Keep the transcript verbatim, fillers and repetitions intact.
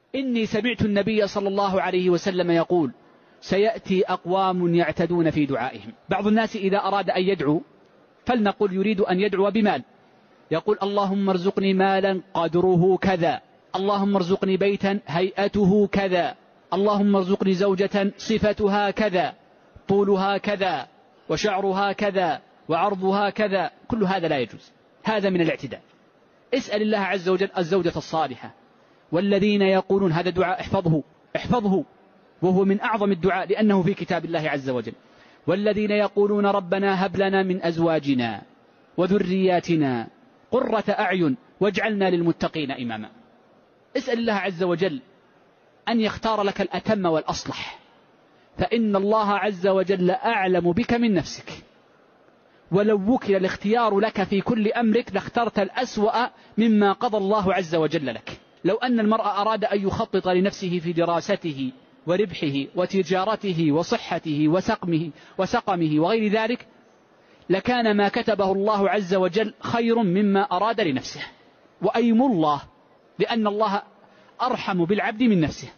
إني سمعت النبي صلى الله عليه وسلم يقول سيأتي أقوام يعتدون في دعائهم. بعض الناس إذا أراد أن يدعو فلنقل يريد أن يدعو بمال، يقول اللهم ارزقني مالا قدره كذا، اللهم ارزقني بيتا هيئته كذا، اللهم ارزقني زوجة صفتها كذا، طولها كذا، وشعرها كذا، وعرضها كذا. كل هذا لا يجوز، هذا من الاعتداء. اسأل الله عز وجل الزوجة الصالحة. والذين يقولون، هذا دعاء احفظه احفظه وهو من أعظم الدعاء لأنه في كتاب الله عز وجل. والذين يقولون ربنا هب لنا من أزواجنا وذرياتنا قرة أعين واجعلنا للمتقين إماما. اسأل الله عز وجل أن يختار لك الأتم والأصلح، فإن الله عز وجل أعلم بك من نفسك، ولو وكل الاختيار لك في كل أمرك لاخترت الأسوأ مما قضى الله عز وجل لك. لو أن المرء أراد أن يخطط لنفسه في دراسته وربحه وتجارته وصحته وسقمه وسقمه وغير ذلك لكان ما كتبه الله عز وجل خير مما أراد لنفسه. وأيم الله، لأن الله أرحم بالعبد من نفسه.